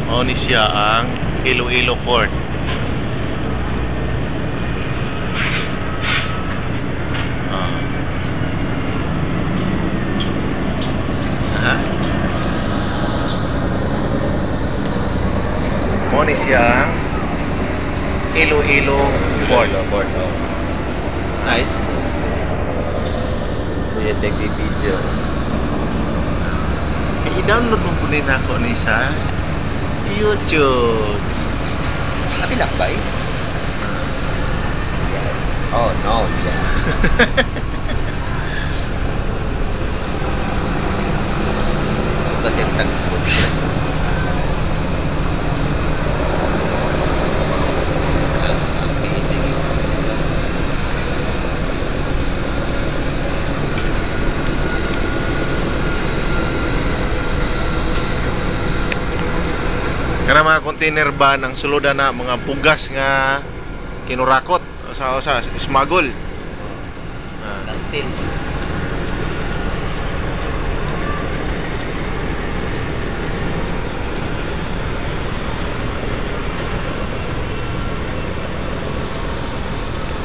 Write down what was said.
Mao ni siya ang Iloilo Port. Mao ni siya ang Iloilo Port. Nice. Kuya, take a video. I-download mo po rin ako ni sa YouTube. Nabilak ba eh? Yes. Oh no, yes. Sudah centang putih. Ang basic. Kana mga container ba ng suludan na mga pugas nga kinurakot sa smuggle. Ng tin.